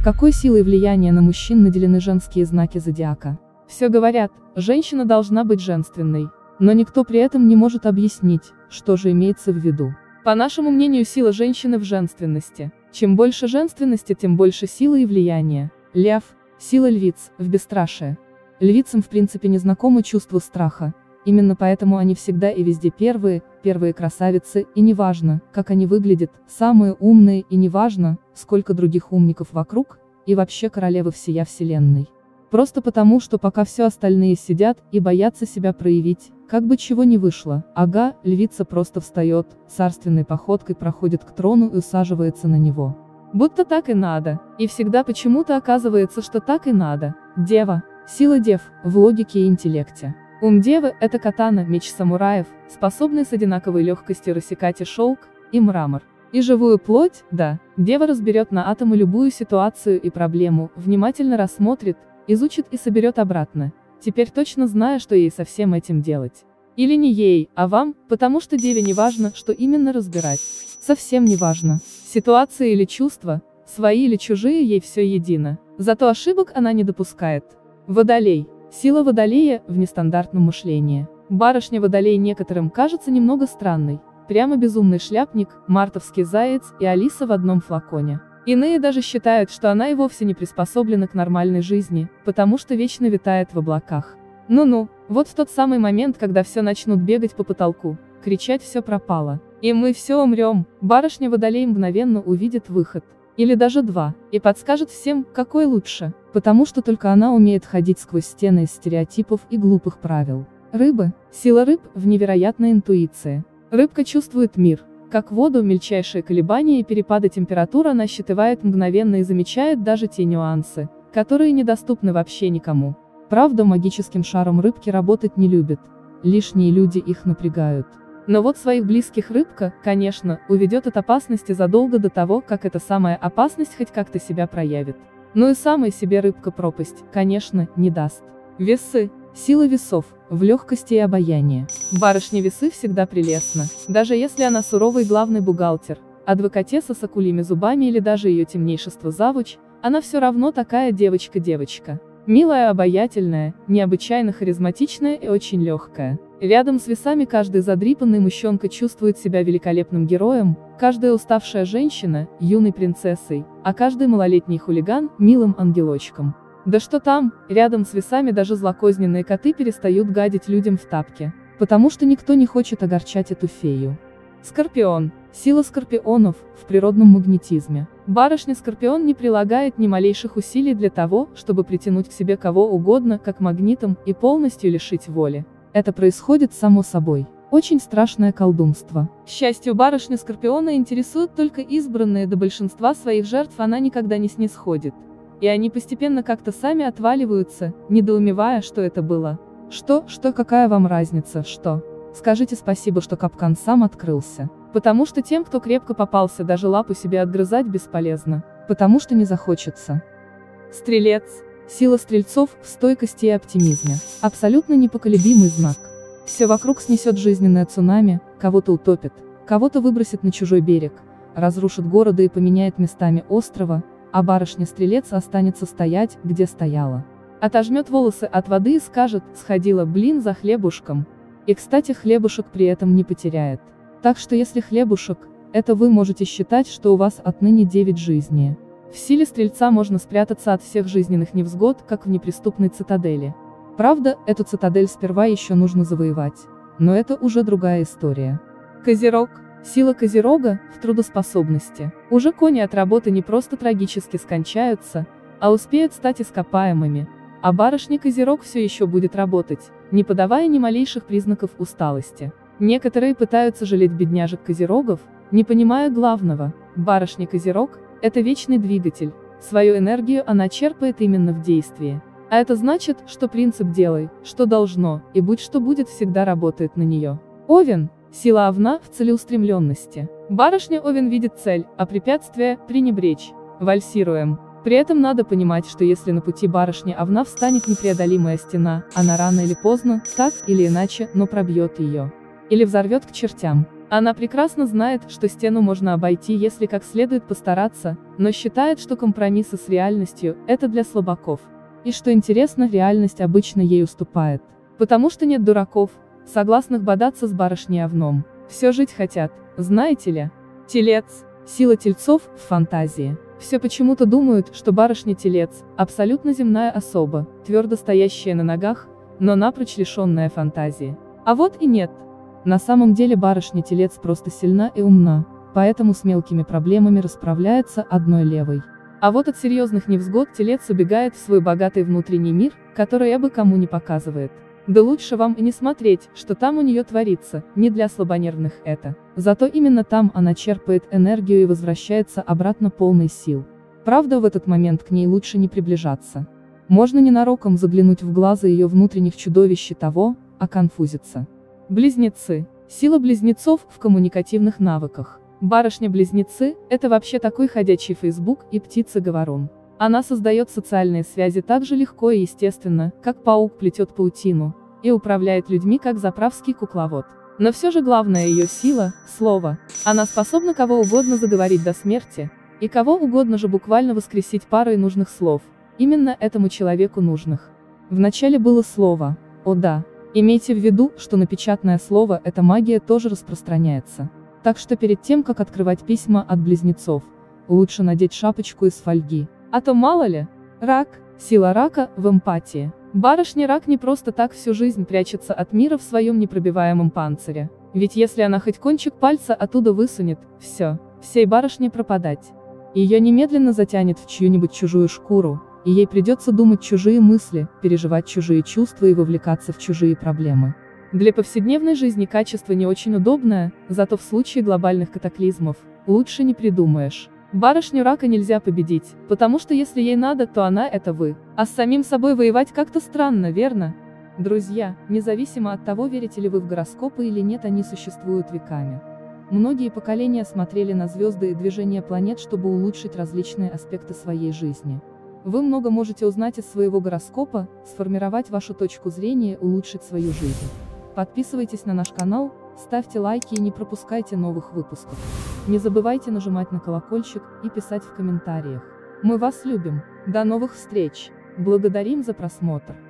Какой силой влияния на мужчин наделены женские знаки зодиака? Все говорят, женщина должна быть женственной. Но никто при этом не может объяснить, что же имеется в виду. По нашему мнению, сила женщины в женственности. Чем больше женственности, тем больше силы и влияния. Лев – сила львиц, в бесстрашие. Львицам в принципе не знакомо чувство страха. Именно поэтому они всегда и везде первые красавицы, и неважно, как они выглядят, самые умные, и неважно, сколько других умников вокруг, и вообще королевы всея вселенной. Просто потому, что пока все остальные сидят и боятся себя проявить, как бы чего не вышло, ага, львица просто встает, царственной походкой проходит к трону и усаживается на него. Будто так и надо, и всегда почему-то оказывается, что так и надо. Дева. Сила дев, в логике и интеллекте. Ум девы – это катана, меч самураев, способный с одинаковой легкостью рассекать и шелк, и мрамор. И живую плоть, да, дева разберет на атомы любую ситуацию и проблему, внимательно рассмотрит, изучит и соберет обратно, теперь точно зная, что ей со всем этим делать. Или не ей, а вам, потому что деве не важно, что именно разбирать. Совсем не важно. Ситуация или чувства, свои или чужие, ей все едино. Зато ошибок она не допускает. Водолей. Сила водолея в нестандартном мышлении. Барышня водолей некоторым кажется немного странной. Прямо безумный шляпник, мартовский заяц и Алиса в одном флаконе. Иные даже считают, что она и вовсе не приспособлена к нормальной жизни, потому что вечно витает в облаках. Ну-ну, вот в тот самый момент, когда все начнут бегать по потолку, кричать «все пропало», и мы все умрем, барышня водолей мгновенно увидит выход. Или даже два, и подскажет всем, какой лучше, потому что только она умеет ходить сквозь стены из стереотипов и глупых правил. Рыбы. Сила рыб в невероятной интуиции. Рыбка чувствует мир. Как воду, мельчайшие колебания и перепады температуры она считывает мгновенно и замечает даже те нюансы, которые недоступны вообще никому. Правда, магическим шаром рыбки работать не любят. Лишние люди их напрягают. Но вот своих близких рыбка, конечно, уведет от опасности задолго до того, как эта самая опасность хоть как-то себя проявит. Ну и самой себе рыбка пропасть, конечно, не даст. Весы. Сила весов, в легкости и обаянии. Барышня весы всегда прелестна, даже если она суровый главный бухгалтер, адвокатесса с акульими зубами или даже ее темнейшество завуч, она все равно такая девочка-девочка. Милая, обаятельная, необычайно харизматичная и очень легкая. Рядом с весами каждый задрипанный мужчонка чувствует себя великолепным героем, каждая уставшая женщина – юной принцессой, а каждый малолетний хулиган – милым ангелочком. Да что там, рядом с весами даже злокозненные коты перестают гадить людям в тапке, потому что никто не хочет огорчать эту фею. Скорпион. Сила скорпионов в природном магнетизме. Барышня-скорпион не прилагает ни малейших усилий для того, чтобы притянуть к себе кого угодно, как магнитом, и полностью лишить воли. Это происходит само собой. Очень страшное колдунство. К счастью, барышню-скорпиона интересуют только избранные, до большинства своих жертв она никогда не снисходит. И они постепенно как-то сами отваливаются, недоумевая, что это было. Что, какая вам разница, что? Скажите спасибо, что капкан сам открылся. Потому что тем, кто крепко попался, даже лапу себе отгрызать бесполезно. Потому что не захочется. Стрелец. Сила стрельцов в стойкости и оптимизме. Абсолютно непоколебимый знак. Все вокруг снесет жизненное цунами, кого-то утопит, кого-то выбросит на чужой берег, разрушит города и поменяет местами острова, а барышня-стрелец останется стоять, где стояла. Отожмет волосы от воды и скажет: сходила, блин, за хлебушком. И, кстати, хлебушек при этом не потеряет. Так что если хлебушек, это вы можете считать, что у вас отныне 9 жизней. В силе стрельца можно спрятаться от всех жизненных невзгод, как в неприступной цитадели. Правда, эту цитадель сперва еще нужно завоевать. Но это уже другая история. Козерог. Сила Козерога в трудоспособности. Уже кони от работы не просто трагически скончаются, а успеют стать ископаемыми. А барышня Козерог все еще будет работать, не подавая ни малейших признаков усталости. Некоторые пытаются жалеть бедняжек Козерогов, не понимая главного: барышня Козерог – это вечный двигатель, свою энергию она черпает именно в действии. А это значит, что принцип «делай, что должно, и будь что будет» всегда работает на нее. Овен. Сила Овна в целеустремленности. Барышня Овен видит цель, а препятствия – пренебречь. Вальсируем. При этом надо понимать, что если на пути барышни Овна встанет непреодолимая стена, она рано или поздно, так или иначе, но пробьет ее. Или взорвет к чертям. Она прекрасно знает, что стену можно обойти, если как следует постараться, но считает, что компромиссы с реальностью – это для слабаков. И что интересно, реальность обычно ей уступает. Потому что нет дураков, согласных бодаться с барышней овном. Все жить хотят, знаете ли. Телец. Сила тельцов в фантазии. Все почему-то думают, что барышня-телец – абсолютно земная особа, твердо стоящая на ногах, но напрочь лишенная фантазии. А вот и нет. На самом деле барышня-телец просто сильна и умна, поэтому с мелкими проблемами расправляется одной левой. А вот от серьезных невзгод телец убегает в свой богатый внутренний мир, который абы кому не показывает. Да лучше вам и не смотреть, что там у нее творится, не для слабонервных это. Зато именно там она черпает энергию и возвращается обратно полной сил. Правда, в этот момент к ней лучше не приближаться. Можно ненароком заглянуть в глаза ее внутренних чудовищ и того, оконфузиться. Близнецы. Сила близнецов в коммуникативных навыках. Барышня-близнецы – это вообще такой ходячий Facebook и птица-говорун. Она создает социальные связи так же легко и естественно, как паук плетет паутину, и управляет людьми как заправский кукловод. Но все же главная ее сила – слово. Она способна кого угодно заговорить до смерти, и кого угодно же буквально воскресить парой нужных слов, именно этому человеку нужных. Вначале было слово, о да, имейте в виду, что на печатное слово эта магия тоже распространяется. Так что перед тем, как открывать письма от близнецов, лучше надеть шапочку из фольги. А то мало ли. Рак. Сила рака в эмпатии. Барышня-рак не просто так всю жизнь прячется от мира в своем непробиваемом панцире. Ведь если она хоть кончик пальца оттуда высунет, все, всей барышне пропадать. Ее немедленно затянет в чью-нибудь чужую шкуру, и ей придется думать чужие мысли, переживать чужие чувства и вовлекаться в чужие проблемы. Для повседневной жизни качество не очень удобное, зато в случае глобальных катаклизмов лучше не придумаешь. Барышню рака нельзя победить, потому что если ей надо, то она – это вы. А с самим собой воевать как-то странно, верно? Друзья, независимо от того, верите ли вы в гороскопы или нет, они существуют веками. Многие поколения смотрели на звезды и движение планет, чтобы улучшить различные аспекты своей жизни. Вы много можете узнать из своего гороскопа, сформировать вашу точку зрения, улучшить свою жизнь. Подписывайтесь на наш канал, ставьте лайки и не пропускайте новых выпусков. Не забывайте нажимать на колокольчик и писать в комментариях. Мы вас любим. До новых встреч. Благодарим за просмотр.